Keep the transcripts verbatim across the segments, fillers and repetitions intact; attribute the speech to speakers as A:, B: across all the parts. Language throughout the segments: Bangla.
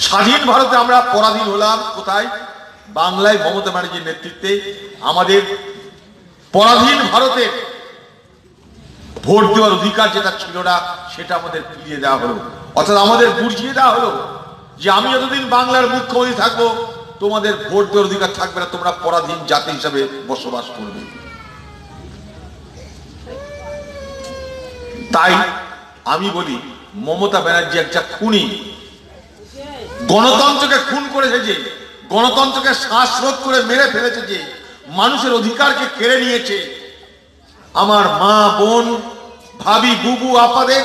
A: স্বাধীন ভারতে আমরা পরাধীন হলাম কোথায়? বাংলায় মমতা ব্যানার্জির নেতৃত্বে আমাদের পরাধীন ভারতে ভোট দেওয়ার অধিকার যেটা ছিল না সেটা আমাদের ফিরিয়ে দেওয়া হলো, অর্থাৎ আমাদের বুঝিয়ে দেওয়া হলো যে আমি যতদিন বাংলার মুখ্যমন্ত্রী থাকবো তোমাদের ভোট দেওয়ার অধিকার থাকবে না, তোমরা পরাধীন জাতি হিসাবে বসবাস করবে। তাই আমি বলি মমতা ব্যানার্জি একটা খুনি, গণতন্ত্রকে খুন করেছে, যে গণতন্ত্রকে শ্বাসরোধ করে মেরে ফেলেছে, যে মানুষের অধিকারকে কেড়ে নিয়েছে। আমার মা বোন ভাবি বুবু আপাদের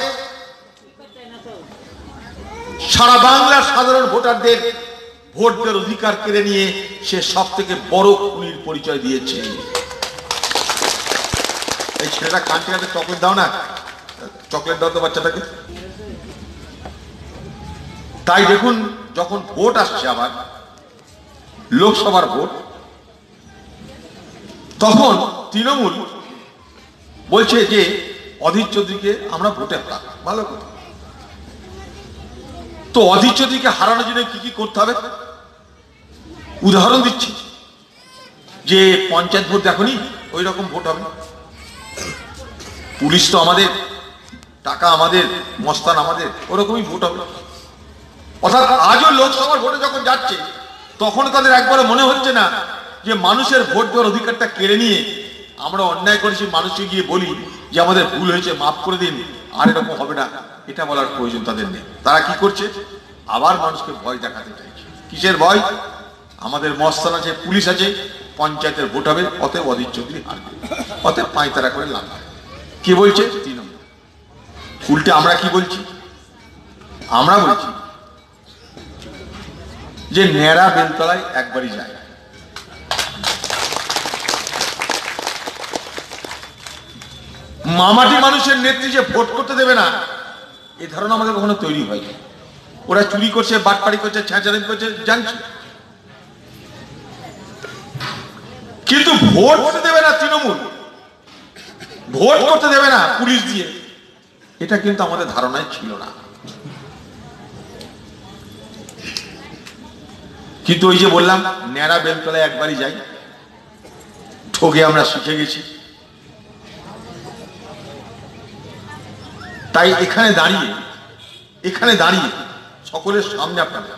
A: সারা বাংলার সাধারণ ভোটারদের ভোট দেওয়ার অধিকার কেড়ে নিয়ে সে সব থেকে বড় খুনির পরিচয় দিয়েছে। এই ছেলেটা কানতে কানতে চকলেট দাও না, চকলেট দাও তো বাচ্চাটাকে। তাই দেখুন যখন ভোট আসছে আবার লোকসভার ভোট, তখন তৃণমূল বলছে যে অধীর চৌধুরীকে আমরা ভোটে হারাবো। ভালো কথা, তো অধীর চৌধুরীকে হারানোর জন্য কি কি করতে হবে উদাহরণ দিচ্ছি, যে পঞ্চায়েত ভোট দেখনি ওই রকম ভোট হবে, পুলিশ তো আমাদের, টাকা আমাদের, মস্তান আমাদের, ওরকমই ভোট হবে। অর্থাৎ আজও লোকসভার ভোটে যখন যাচ্ছে তখন তাদের একবারে মনে হচ্ছে না যে মানুষের ভোট দেওয়ার অধিকারটা কেড়ে নিয়ে আমরা অন্যায় করেছি, মানুষকে গিয়ে বলি যে আমাদের ভুল হয়েছে মাফ করে দিন, আর এরকম হবে না, এটা বলার প্রয়োজন তাদের নেই। তারা কি করছে? আবার মানুষকে ভয় দেখাতে চাইছে। কিসের ভয়? আমাদের মস্তান আছে, পুলিশ আছে, পঞ্চায়েতের ভোট হবে, অতএব অধীর চৌধুরী হারবে, অতএব পাঁয়তারা করে লাভ। কি বলছে তৃণমূল? উল্টে আমরা কি বলছি? আমরা বলছি যে ন্যাড়া বেলতলায় একবারই যায়। মামাটি মানুষের নেত্রী যে ভোট করতে দেবে না, এই ধারণা আমাদের কখনো তৈরি হয়নি। ওরা চুরি করছে, বাটপাড়ি করছে, ছ্যাঁচারি করছে, জানছি, কিন্তু ভোট করতে দেবে না তৃণমূল, ভোট করতে দেবে না পুলিশ দিয়ে, এটা কিন্তু আমাদের ধারণায় ছিল না। কিন্তু ওই যে বললাম ন্যাড়া বেলতলায় একবারই যাই, ঠকে আমরা শিখে গেছি। তাই এখানে দাঁড়িয়ে এখানে দাঁড়িয়ে সকলের সামনে আপনারা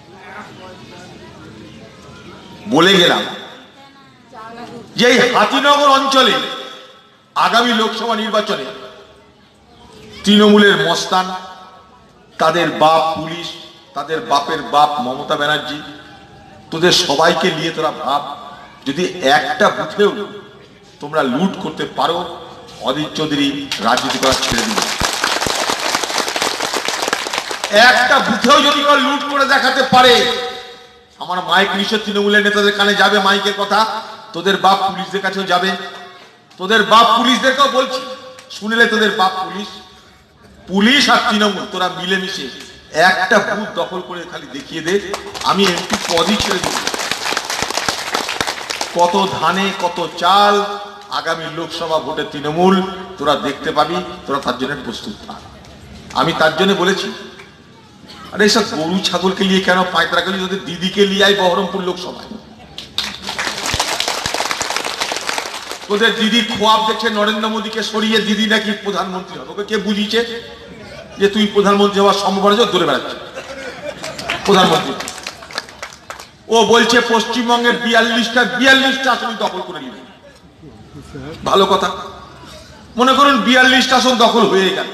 A: বলে গেলাম যে এই হাতিনগর অঞ্চলে আগামী লোকসভা নির্বাচনে তৃণমূলের মস্তান, তাদের বাপ পুলিশ, তাদের বাপের বাপ মমতা ব্যানার্জি, তোদের সবাইকে নিয়ে তোরা ভাব, যদি একটা বুথেও তোমরা লুট করতে পারো, অধীর চৌধুরী রাজনীতি করা ছেড়ে দিবে। একটা বুথেও যদি লুট করে দেখাতে পারে, আমার মাইক নিশ্চয় তৃণমূলের নেতাদের কানে যাবে মাইকের কথা, তোদের বাপ পুলিশদের কাছেও যাবে, তোদের বাপ পুলিশদেরকেও বলছি, শুনলে তোদের বাপ পুলিশ, পুলিশ আর তৃণমূল তোরা মিলেমিশে একটা বুথ দখল করে খালি দেখিয়ে দে, আমি এমপি পদই ছেড়ে দেব। কত ধানে কত চাল আগামী লোকসভা ভোটে তৃণমূল তোরা দেখতে পাবি, তোরা তার জন্য প্রস্তুত থাক। আমি তার জন্য বলেছি, আরে সব গরু ছাগলকে নিয়ে কেন পাঁয়তারা করলি, তোদের দিদিকে নিয়ে আয় বহরমপুর লোকসভায়। তোদের দিদি খোয়াব দেখছে নরেন্দ্র মোদীকে সরিয়ে দিদি নাকি প্রধানমন্ত্রী হবে, ওকে কে বুঝিয়েছে যে তুই প্রধানমন্ত্রী হওয়ার সম্ভাবনা দূরে বেড়াচ্ছে প্রধানমন্ত্রী? ও বলছে পশ্চিমবঙ্গের বিয়াল্লিশটা বিয়াল্লিশটা আসন দখল করে নিবে। ভালো কথা, মনে করুন বিয়াল্লিশটা আসন দখল হয়ে গেল,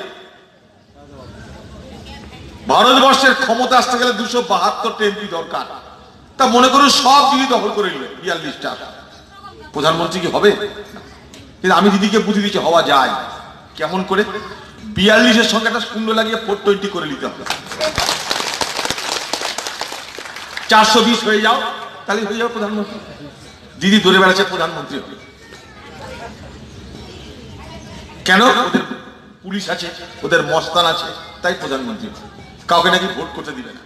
A: ভারতবর্ষের ক্ষমতা আসতে গেলে দুশো বাহাত্তরটা এমপি দরকার, তা মনে করুন সব দিদি দখল করে নিবে বিয়াল্লিশটা, প্রধানমন্ত্রী কি হবে? কিন্তু আমি দিদিকে বুঝে দিচ্ছি হওয়া যায়। কেমন করে? বিয়াল্লিশের সঙ্গে একটা শূন্য লাগিয়ে ফোর টোয়েন্টি করে নিতে হবে, চারশো বিশ হয়ে যাও, তাহলে হয়ে যাও প্রধানমন্ত্রী। দিদি দৌড়ে বেড়াচ্ছে প্রধানমন্ত্রী হবে কেন? ওদের পুলিশ আছে, ওদের মস্তান আছে, তাই প্রধানমন্ত্রী হবে। কাউকে নাকি ভোট করতে দিবে না।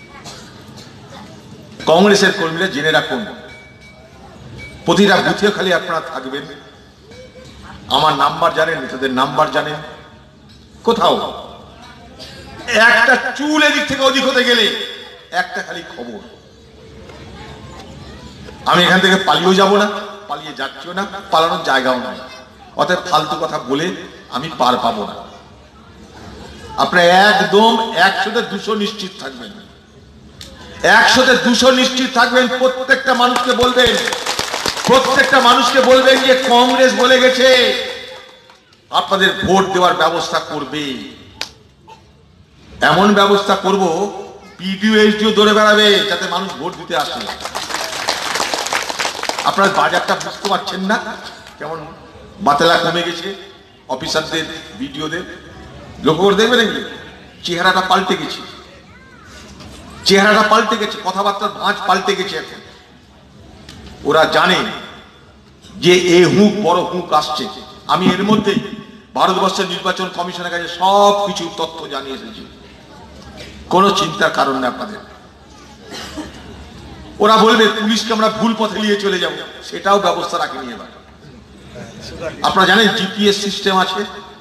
A: কংগ্রেসের কর্মীরা জেনে রাখুন, প্রতিটা বুথে খালি আপনারা থাকবেন, আমার নাম্বার জানেন, তাদের নাম্বার জানেন, কোথাও একটা চুল এদিক থেকে ওদিক হতে গেলে একটা খালি খবর, আমি এখান থেকে পালিয়েও যাব না, পালিয়ে যাচ্ছিও না, পালানোর জায়গাও নাই। অতএব ফালতু কথা বলে আমি পার পাবো না। আপনারা একদম একশোতে দুশো নিশ্চিত থাকবেন, একশোতে দুশো নিশ্চিত থাকবেন। প্রত্যেকটা মানুষকে বলবেন, প্রত্যেকটা মানুষকে বলবেন যে কংগ্রেস বলে গেছে আপনাদের ভোট দেওয়ার ব্যবস্থা করবে। এমন ব্যবস্থা করব পিডিও এসডিও দৌড়ে বেড়াবে যাতে মানুষ ভোট দিতে আসে। আপনার বাজারটা বুঝতে পারছেন না কেমন বাতেলা কমে গেছে অফিসারদের, বিডিওদের। লক্ষ্য করে দেখবেন এগুলো, চেহারাটা পাল্টে গেছে, চেহারাটা পাল্টে গেছে, কথাবার্তার ভাঁজ পাল্টে গেছে। এখন ওরা জানে যে এ হুঁক বড় হুঁক আসছে। আমি এর মধ্যে ভারতবর্ষের নির্বাচন কমিশনের কাছে সব কিছু তথ্য জানিয়ে এসেছি, কোনো চিন্তার কারণ নেই আপনাদের। ওরা বলবে পুলিশকে আমরা ভুল পথে নিয়ে চলে যাব, সেটাও ব্যবস্থা রাখেনি এবার। আপনারা জানেন জিপিএস সিস্টেম আছে,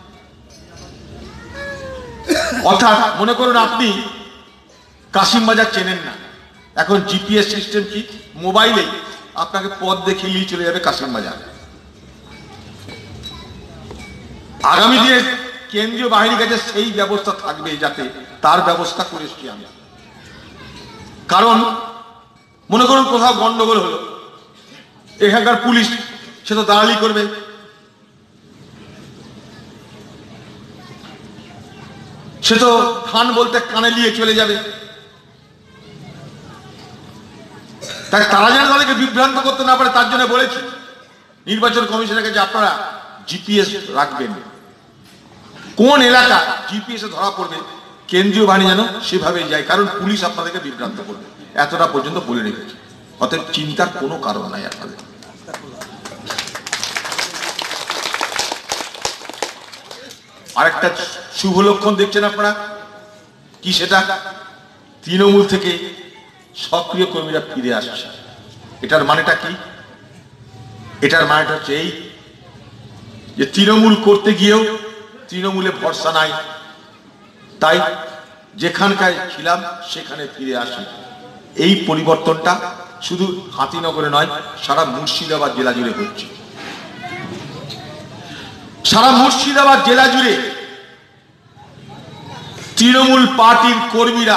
A: অর্থাৎ মনে করুন আপনি কাশিমবাজার চেনেন না, এখন জিপিএস সিস্টেম কি, মোবাইলে আপনাকে পথ দেখিয়ে নিয়ে চলে যাবে কাশিমবাজার। আগামী দিনে কেন্দ্রীয় বাহিনীর কাছে সেই ব্যবস্থা থাকবে, যাতে তার ব্যবস্থা করে এসছি আমি। কারণ মনে করুন কোথাও গন্ডগোল হলো, এখানকার পুলিশ সে তো দালালি করবে, সে তো খান বলতে কানে নিয়ে চলে যাবে। তাই তারা যেন তাদেরকে বিভ্রান্ত করতে না পারে তার জন্য বলেছি নির্বাচন কমিশনের কাছে আপনারা জিপিএস রাখবেন। কোন এলাকা জিপিএস এ ধরা পড়বে কেন্দ্রীয় বাহিনী যেন সেভাবে যায়, কারণ পুলিশ আপনাদেরকে বিভ্রান্ত করবে, এতটা পর্যন্ত বলে রেখেছে। অতএব চিন্তার কোনো কারণ নাই আপনাদের। আরেকটা শুভ লক্ষণ দেখছেন আপনারা কি, সেটা তৃণমূল থেকে সক্রিয় কর্মীরা ফিরে আসছে। এটার মানেটা কি? এটার মানেটা হচ্ছে এই যে তৃণমূল করতে গিয়েও তৃণমূলে ভরসা নাই, তাই যেখানকায় ছিলাম সেখানে ফিরে আসি। এই পরিবর্তনটা শুধু হাতিনগরে নয়, সারা মুর্শিদাবাদ জেলা জুড়ে হচ্ছে। সারা মুর্শিদাবাদ জেলা জুড়ে তৃণমূল পার্টির কর্মীরা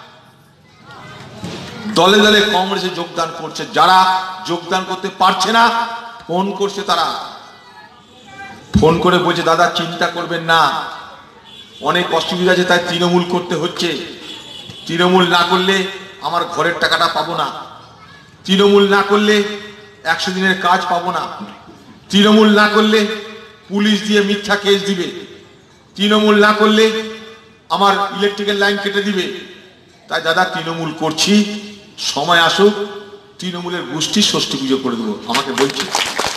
A: দলে দলে কংগ্রেসে যোগদান করছে। যারা যোগদান করতে পারছে না ফোন করছে, তারা ফোন করে বলছে দাদা চিন্তা করবেন না, অনেক অসুবিধা আছে তাই তৃণমূল করতে হচ্ছে। তৃণমূল না করলে আমার ঘরের টাকাটা পাবো না, তৃণমূল না করলে একশো দিনের কাজ পাবো না, তৃণমূল না করলে পুলিশ দিয়ে মিথ্যা কেস দিবে, তৃণমূল না করলে আমার ইলেকট্রিক্যাল লাইন কেটে দিবে। তাই দাদা তৃণমূল করছি, সময় আসুক তৃণমূলের গোষ্ঠী ষষ্ঠী পুজো করে দেবো আমাকে বলছে।